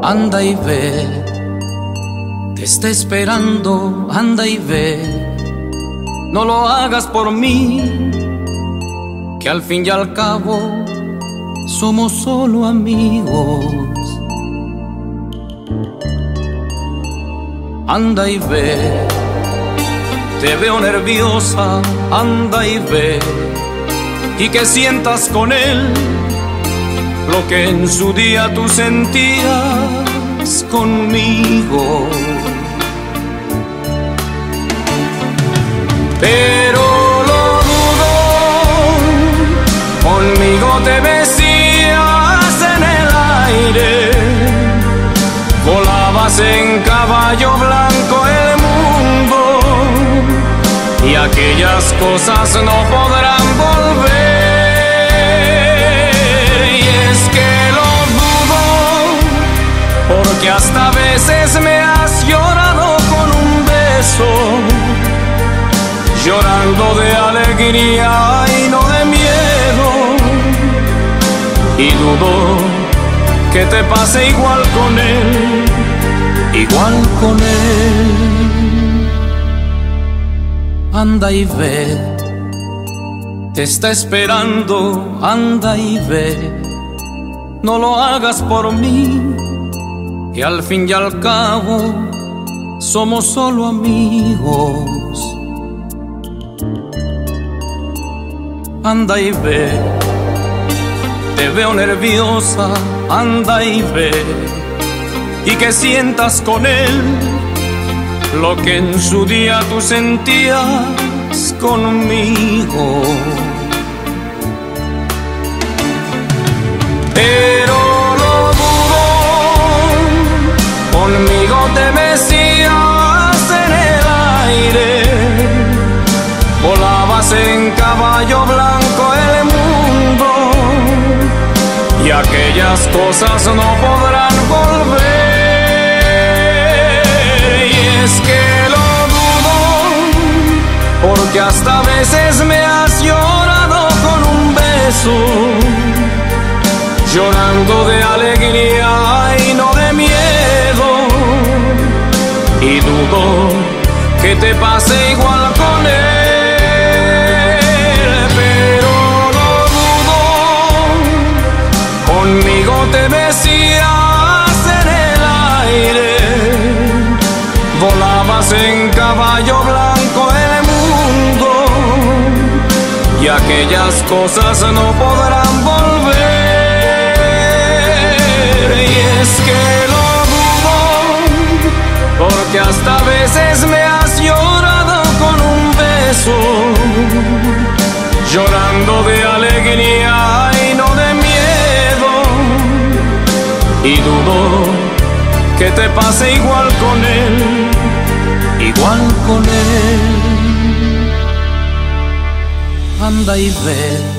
anda y ve, te está esperando, anda y ve. No lo hagas por mí, que al fin y al cabo somos solo amigos. Anda y ve, te veo nerviosa, anda y ve, y que sientas con él lo que en su día tú sentías conmigo. Pero lo dudo, conmigo te besías en el aire, volabas en caballo blanco el mundo, y aquellas cosas no podrán volver. Y es que lo dudo, porque hasta veces me has llorado con un beso, llorando de alegría y no de miedo. Y dudo que te pase igual con él, igual con él. Anda y ve, te está esperando, anda y ve. No lo hagas por mí, que al fin y al cabo somos solo amigos. Anda y ve, te veo nerviosa, anda y ve, y que sientas con él lo que en su día tú sentías conmigo. Pero lo dudo, conmigo te besías en el aire, volabas en caballo blanco el mundo, y aquellas cosas no podrán volver. Y es que lo dudo, porque hasta veces me has llorado con un beso, llorando de alegría y no de miedo. Y dudo que te pase igual con él, pero lo dudo, conmigo te besías en el aire, volabas en caballo blanco el mundo, y aquellas cosas no podrán volver. Y es que lo dudo, porque hasta veces me has llorado con un beso, llorando de alegría y no de miedo. Y dudo que te pase igual con él, igual con él. Anda y ve.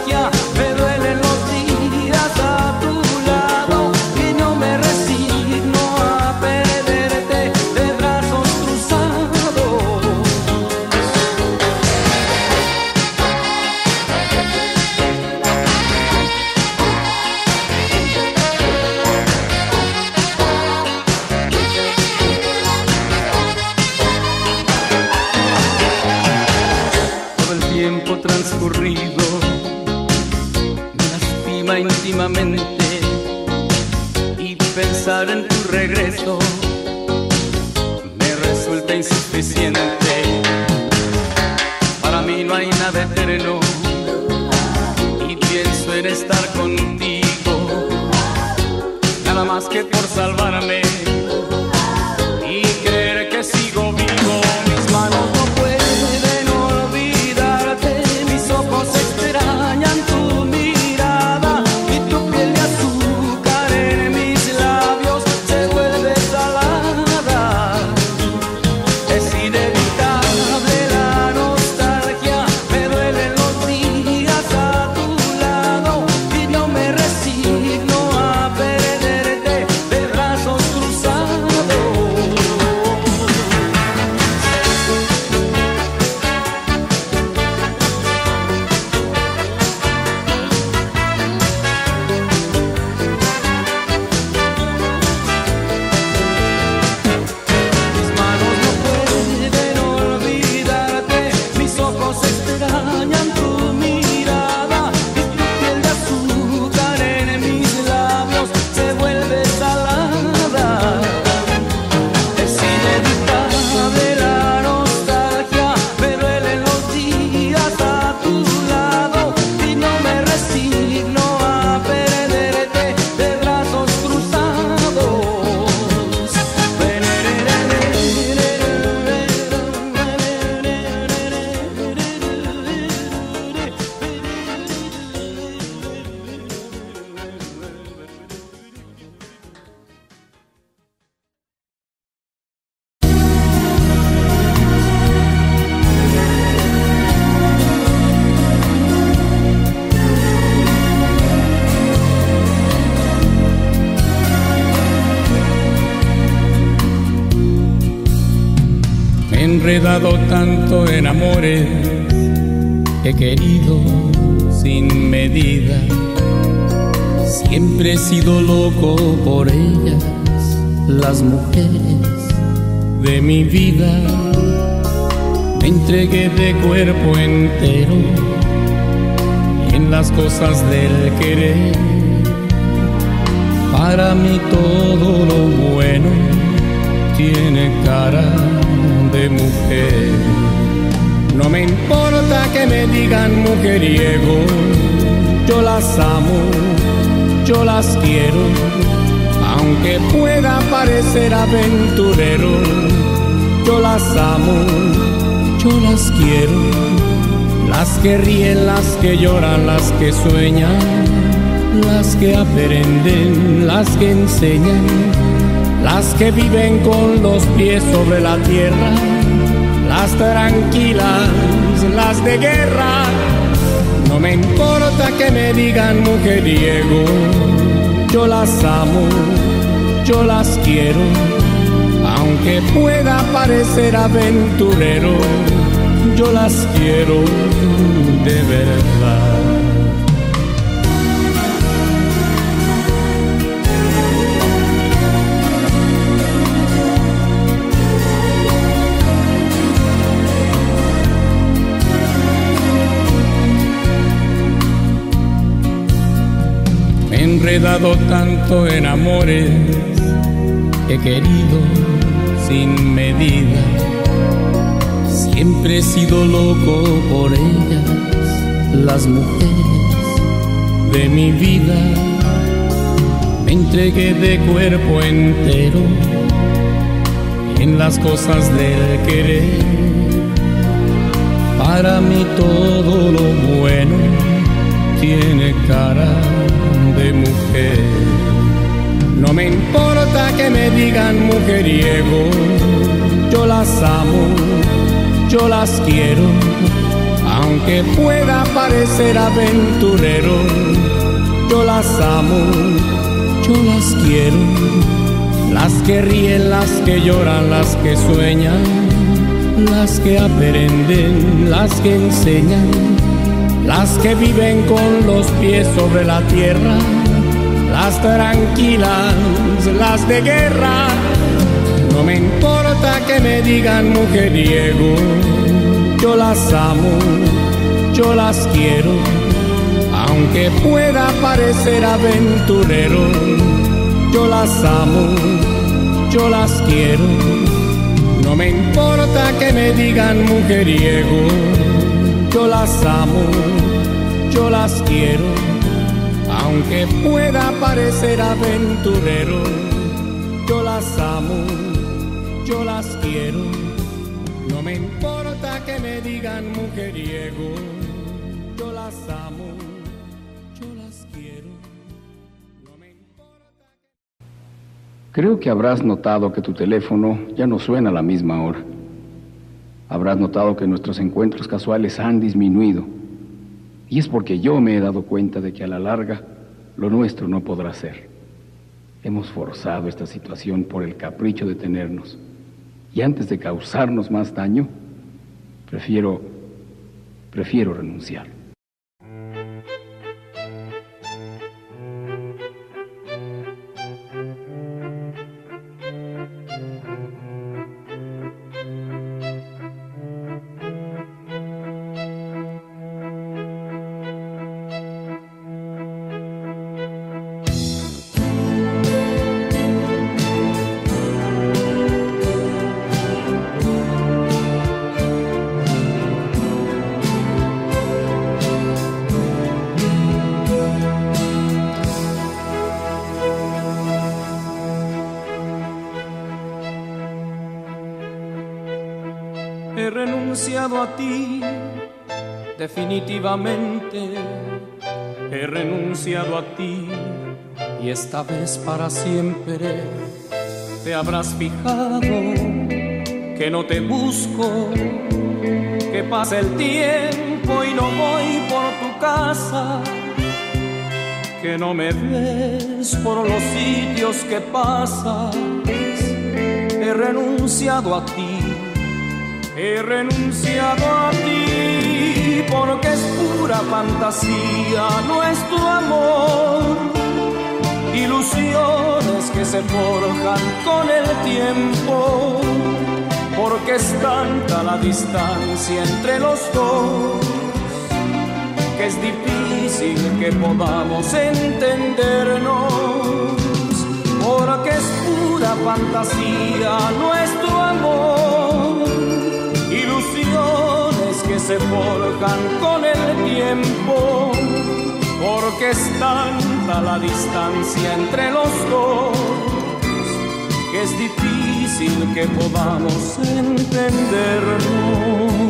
Me duelen los días a tu lado y no me resigno. últimamente y pensar en tu regreso me resulta insuficiente. Para mí no hay nada eterno y pienso en estar contigo, nada más que por salvarme y creer que sigo vivo. Mis manos no pueden olvidarte, mis ojos extrañan tu mirada y tu piel de azúcar en mis labios se vuelve salada. Es inevitable la nostalgia, me duelen los días a tu lado y no me resigno a perderte de brazos cruzados. Mis manos no pueden olvidarte, mis ojos extrañan tu mirada y tu piel de azúcar en mis labios se vuelve salada. Es inevitable la nostalgia, me duelen los días a tu lado y no me resigno a perderte de brazos cruzados. Me he enredado tanto en amores, he querido sin medida. Siempre he sido loco por ellas, las mujeres de mi vida. Me entregué de cuerpo entero en las cosas del querer. Para mí todo lo bueno tiene cara de mujer. No me importa que me digan mujeriego, yo las amo, yo las quiero, aunque pueda parecer aventurero. Yo las amo, yo las quiero, las que ríen, las que lloran, las que sueñan, las que aprenden, las que enseñan, las que viven con los pies sobre la tierra, las tranquilas, las de guerra. No me importa que me digan mujeriego, yo las amo, yo las quiero, aunque pueda parecer aventurero, yo las quiero de verdad. Me he enredado tanto en amores, he querido sin medida. Siempre he sido loco por ellas, las mujeres de mi vida. Me entregué de cuerpo entero en las cosas del querer. Para mí todo lo bueno tiene cara de mujer. No me importa que me digan mujeriego, yo las amo, yo las quiero, aunque pueda parecer aventurero. Yo las amo, yo las quiero, las que ríen, las que lloran, las que sueñan, las que aprenden, las que enseñan, las que viven con los pies sobre la tierra, las tranquilas, las de guerra. No me importa que me digan mujeriego, yo las amo, yo las quiero, Aunque pueda parecer aventurero, yo las amo, yo las quiero. No me importa que me digan mujeriego, yo las amo, yo las quiero. Aunque pueda parecer aventurero, yo las amo, yo las quiero. No me importa que me digan mujeriego, yo las amo, yo las quiero. No me importa que... Creo que habrás notado que tu teléfono ya no suena a la misma hora. Habrás notado que nuestros encuentros casuales han disminuido. Y es porque yo me he dado cuenta de que a la larga lo nuestro no podrá ser. Hemos forzado esta situación por el capricho de tenernos. Y antes de causarnos más daño, prefiero renunciar. He renunciado a ti, definitivamente. He renunciado a ti, y esta vez para siempre. Te habrás fijado que no te busco, que pasa el tiempo y no voy por tu casa, que no me ves por los sitios que pasas. He renunciado a ti. He renunciado a ti porque es pura fantasía nuestro amor, ilusiones que se forjan con el tiempo, porque es tanta la distancia entre los dos que es difícil que podamos entendernos, porque es pura fantasía nuestro amor, ilusiones que se forjan con el tiempo, porque es tanta la distancia entre los dos que es difícil que podamos entendernos.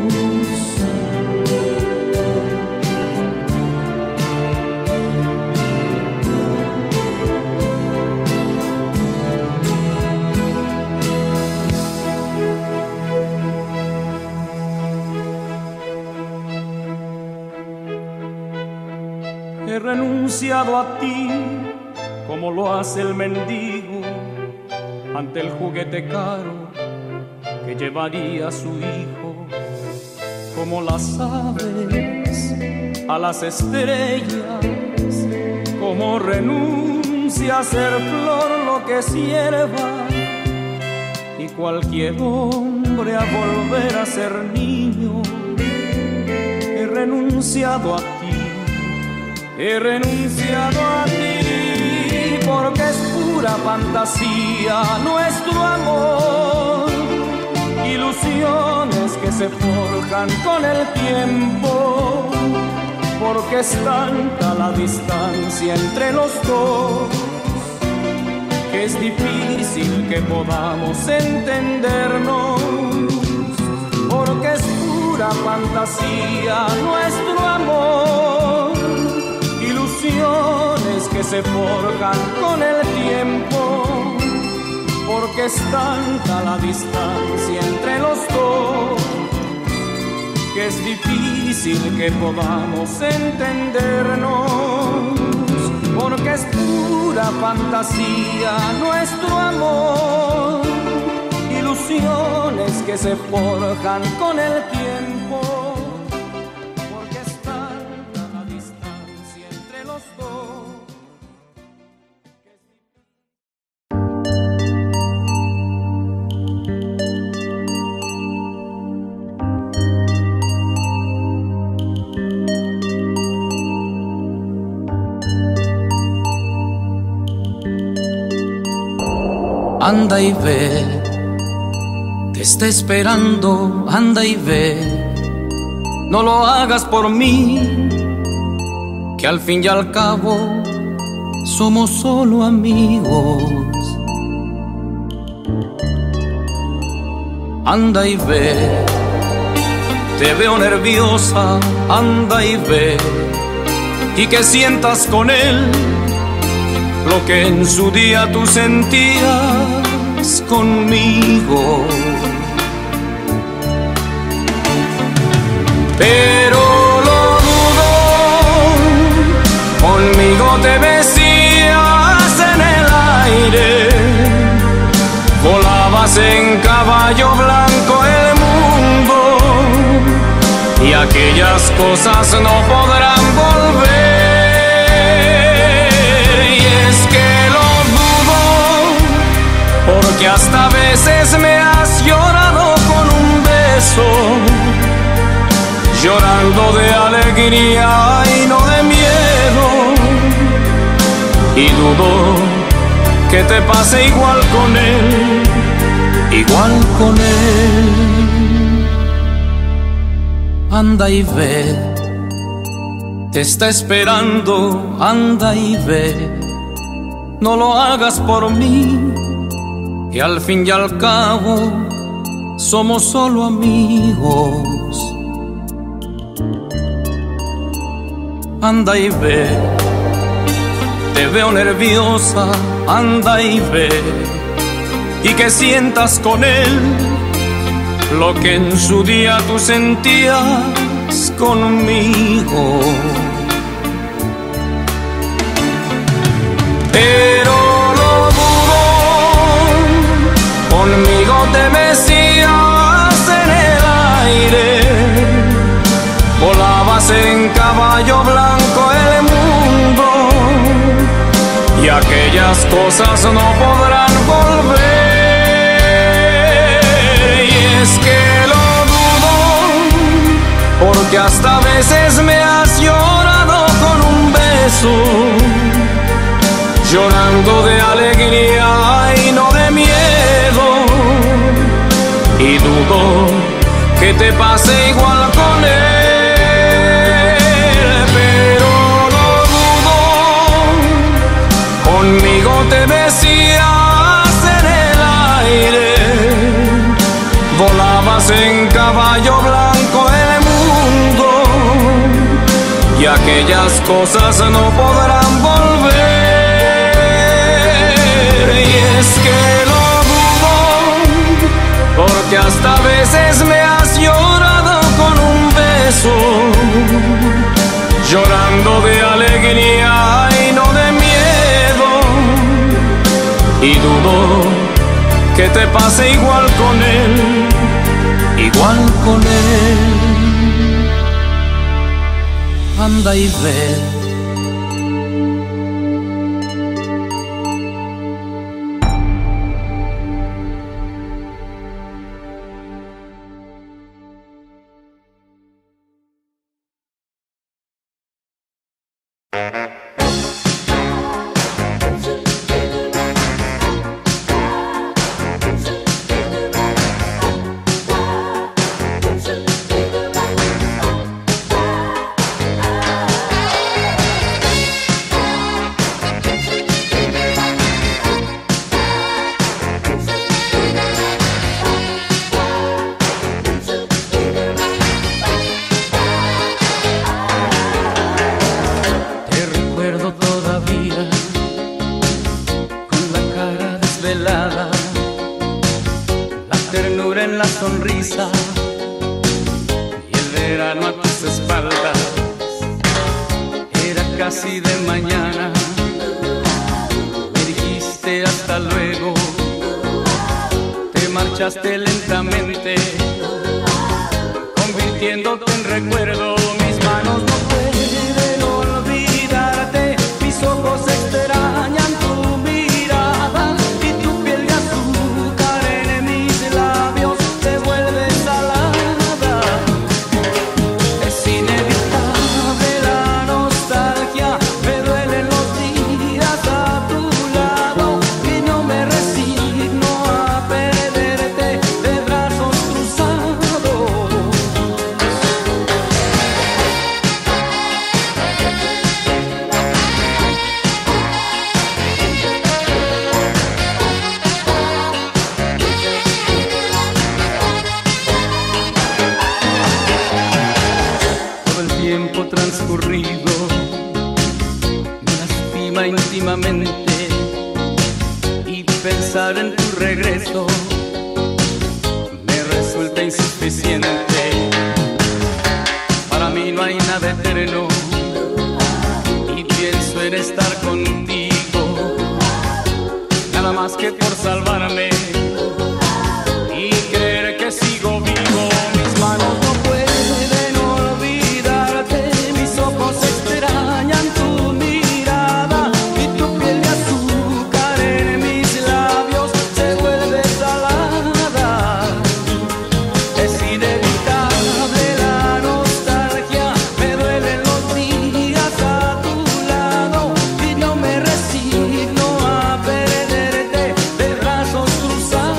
He renunciado a ti como lo hace el mendigo ante el juguete caro que llevaría su hijo, como las aves a las estrellas, como renuncia a ser flor lo que es hierba, y cualquier hombre a volver a ser niño. He renunciado a ti. He renunciado a ti porque es pura fantasía nuestro amor, ilusiones que se forjan con el tiempo, porque es tanta la distancia entre los dos que es difícil que podamos entendernos, porque es pura fantasía nuestro amor, ilusiones que se forjan con el tiempo, porque es tanta la distancia entre los dos que es difícil que podamos entendernos, porque es pura fantasía nuestro amor, ilusiones que se forjan con el tiempo. Anda y ve, te está esperando, anda y ve. No lo hagas por mí, que al fin y al cabo somos solo amigos. Anda y ve, te veo nerviosa, anda y ve, y que sientas con él lo que en su día tú sentías conmigo. Pero lo dudo, conmigo te besías en el aire, volabas en caballo blanco el mundo, y aquellas cosas no podrán volver. Porque hasta a veces me has llorado con un beso, llorando de alegría y no de miedo. Y dudo que te pase igual con él, igual con él. Anda y ve, te está esperando, anda y ve. No lo hagas por mí, que al fin y al cabo somos solo amigos. Anda y ve, te veo nerviosa, anda y ve, y que sientas con él lo que en su día tú sentías conmigo. Pero conmigo te besías en el aire, volabas en caballo blanco el mundo, y aquellas cosas no podrán volver. Y es que lo dudo, porque hasta a veces me has llorado con un beso, llorando de alegría y no de miedo. Y dudo que te pase igual con él, pero lo dudo, conmigo te besías en el aire, volabas en caballo blanco el mundo, y aquellas cosas no podrán volver. Y es que porque hasta a veces me has llorado con un beso, llorando de alegría y no de miedo. Y dudo que te pase igual con él, igual con él. Anda y ve. Lentamente, convirtiéndote en recuerdo. Mis manos no pueden olvidarte, mis ojos extrañan tu mirada, y tu piel de azúcar en mis labios se vuelve salada. Es inevitable la nostalgia, me duelen los días a tu lado, y no me resigno últimamente y pensar en tu regreso me resulta insuficiente. Para mí no hay nada eterno y pienso en estar contigo, nada más que por salvarme y creer que sigo vivo. Mis manos no pueden olvidarte, mis ojos extrañan tu mirada y tu piel de azúcar en mis labios se vuelve salada. Es inevitable la nostalgia, me duelen los días a tu lado y no me resigno a perderte de brazos cruzados.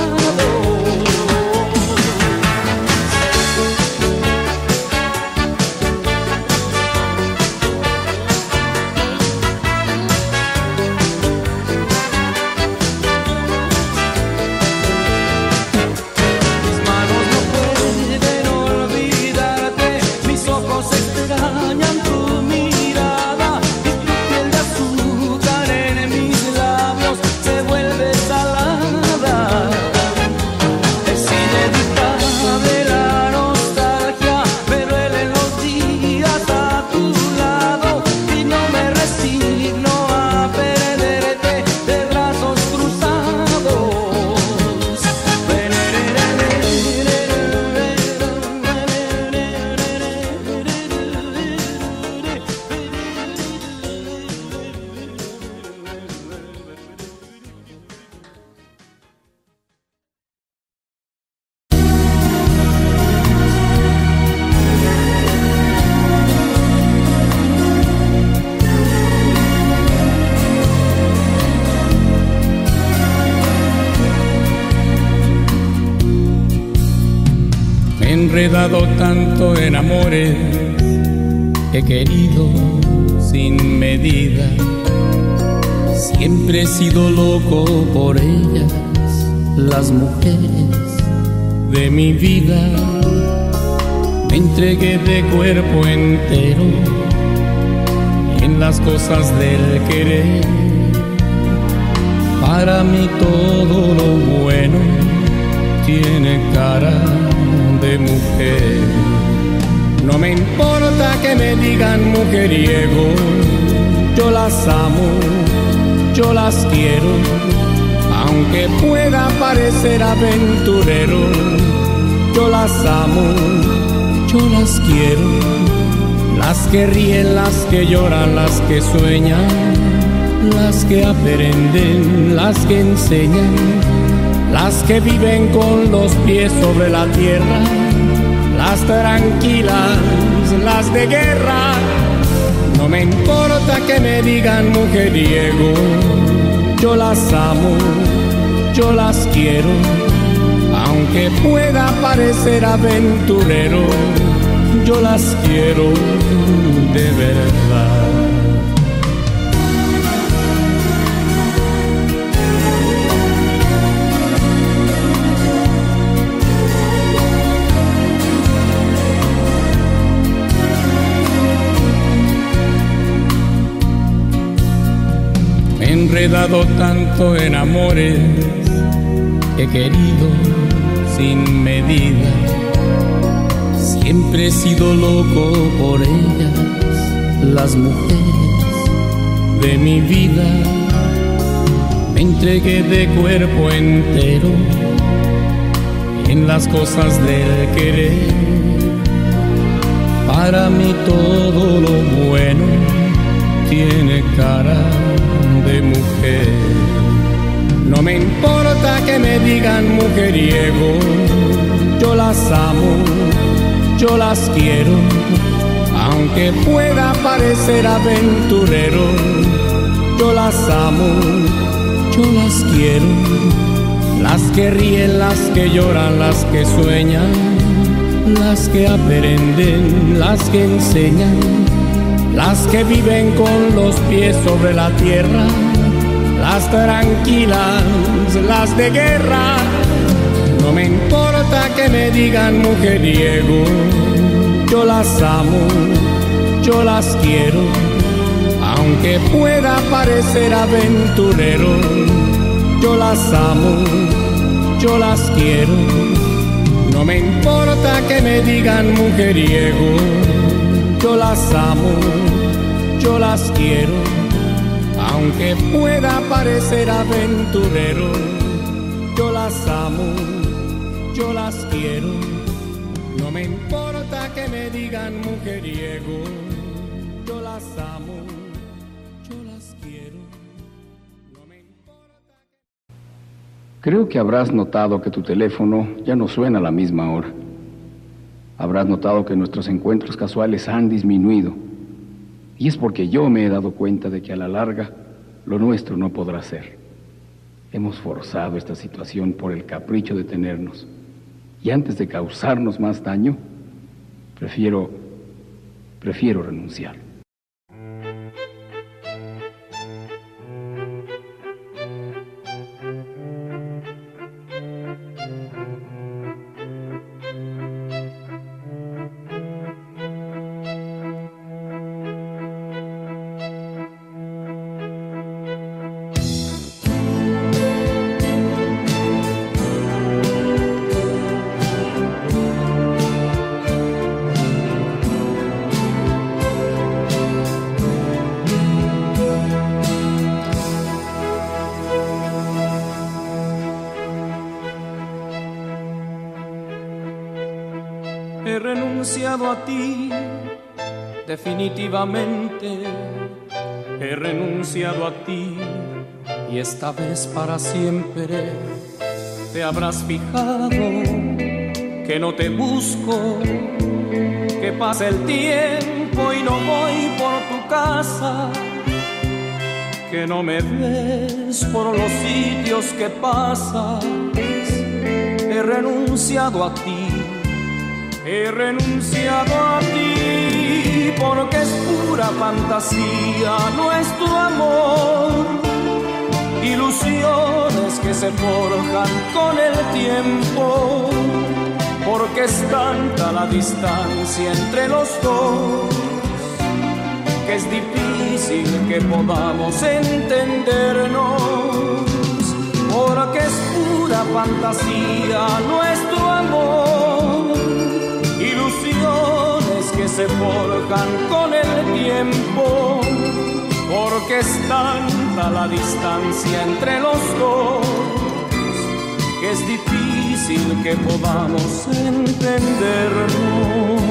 Mis manos no pueden olvidarte, mis ojos extrañan tu mirada y tu piel de azúcar en mis labios se vuelve salada. Es inevitable la nostalgia, me duelen los días a tu lado y no me resigno a perderte de brazos cruzados. Me he enredado tanto en amores, he querido sin medida. Siempre he sido loco por ellas, las mujeres de mi vida. Me entregué de cuerpo entero en las cosas del querer. Para mí todo lo bueno tiene cara de mujer. No me importa que me digan mujeriego, yo las amo, yo las quiero, aunque pueda parecer aventurero. Yo las amo, yo las quiero, las que ríen, las que lloran, las que sueñan, las que aprenden, las que enseñan, las que viven con los pies sobre la tierra, las tranquilas, las de guerra. No me importa que me digan mujeriego, yo las amo, yo las quiero, aunque pueda parecer aventurero, yo las quiero de verdad. He enredado tanto en amores, he querido sin medida. Siempre he sido loco por ellas, las mujeres de mi vida. Me entregué de cuerpo entero en las cosas del querer. Para mí todo lo bueno tiene cara de mujer. No me importa que me digan mujeriego, yo las amo, yo las quiero, aunque pueda parecer aventurero. Yo las amo, yo las quiero, las que ríen, las que lloran, las que sueñan, las que aprenden, las que enseñan, las que viven con los pies sobre la tierra, las tranquilas, las de guerra. No me importa que me digan mujeriego, yo las amo, yo las quiero, Aunque pueda parecer aventurero, yo las amo, yo las quiero. No me importa que me digan mujeriego, yo las amo, yo las quiero. Aunque pueda parecer aventurero, yo las amo, yo las quiero. No me importa que me digan mujeriego, yo las amo, yo las quiero. No me importa que... Creo que habrás notado que tu teléfono ya no suena a la misma hora. Habrás notado que nuestros encuentros casuales han disminuido. Y es porque yo me he dado cuenta de que a la larga lo nuestro no podrá ser. Hemos forzado esta situación por el capricho de tenernos. Y antes de causarnos más daño, prefiero renunciar. He renunciado a ti, definitivamente. He renunciado a ti y esta vez para siempre. Te habrás fijado que no te busco, que pasa el tiempo y no voy por tu casa, que no me ves por los sitios que pasas. He renunciado a ti. He renunciado a ti porque es pura fantasía nuestro amor, ilusiones que se forjan con el tiempo, porque es tanta la distancia entre los dos que es difícil que podamos entendernos, porque es pura fantasía nuestro amor, ilusiones que se forjan con el tiempo, porque es tanta la distancia entre los dos que es difícil que podamos entendernos.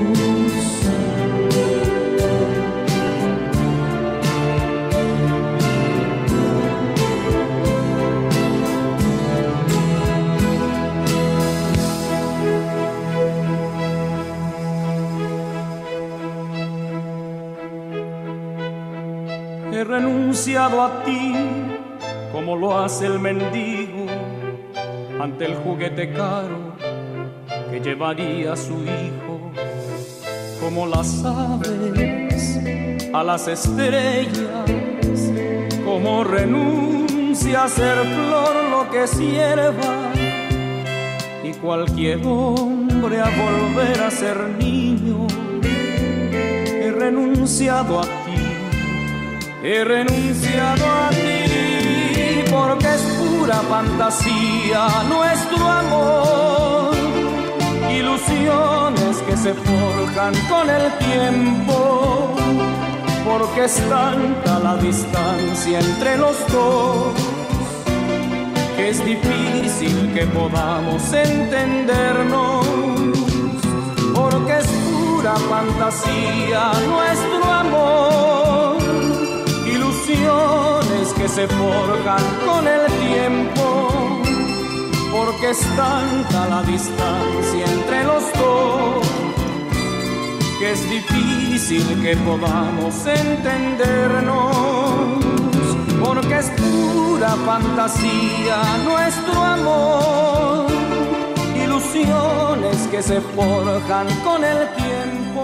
He renunciado a ti como lo hace el mendigo ante el juguete caro que llevaría a su hijo, como las aves a las estrellas, como renuncia a ser flor lo que es hierba, y cualquier hombre a volver a ser niño. He renunciado a ti. He renunciado a ti porque es pura fantasía nuestro amor, ilusiones que se forjan con el tiempo, porque es tanta la distancia entre los dos que es difícil que podamos entendernos, porque es pura fantasía nuestro amor, ilusiones que se forjan con el tiempo, porque es tanta la distancia entre los dos que es difícil que podamos entendernos, porque es pura fantasía nuestro amor, ilusiones que se forjan con el tiempo.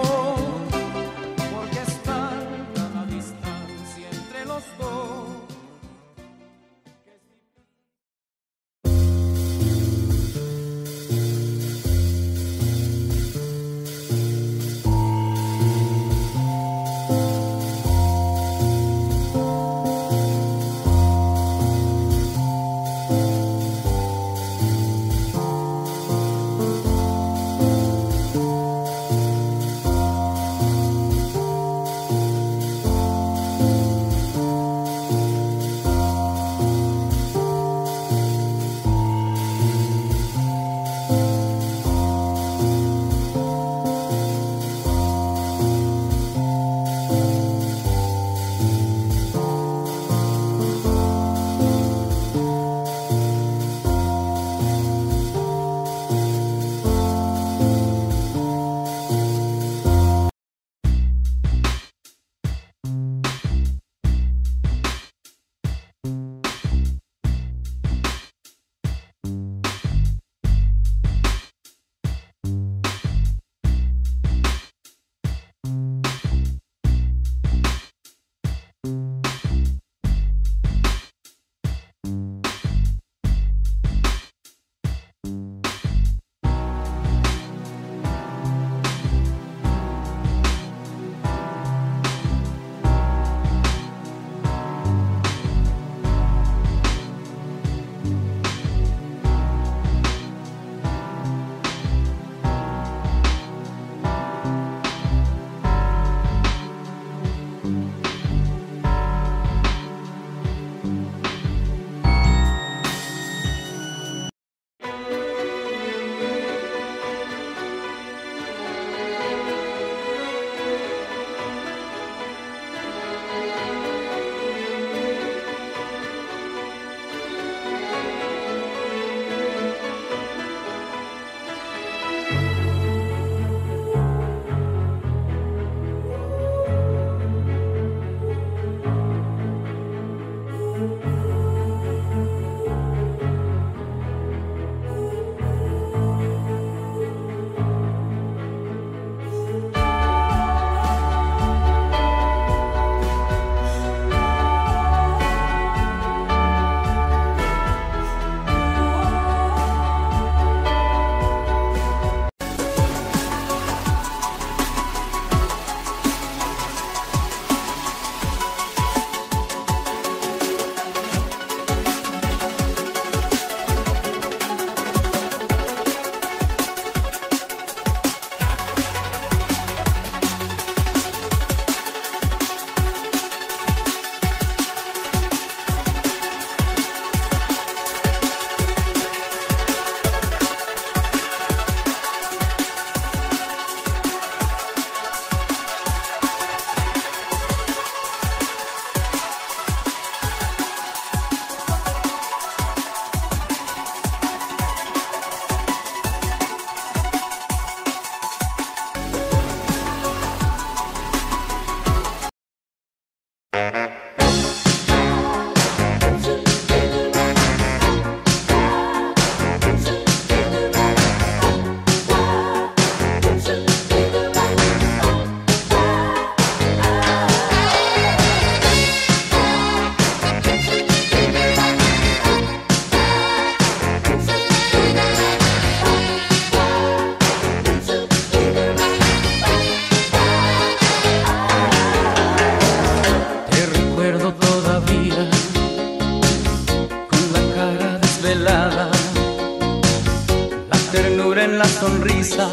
en la sonrisa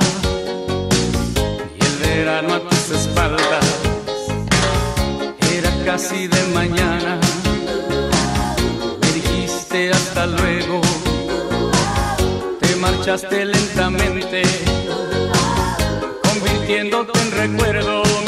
y el verano a tus espaldas. Era casi de mañana, me dijiste hasta luego, te marchaste lentamente, convirtiéndote en recuerdo.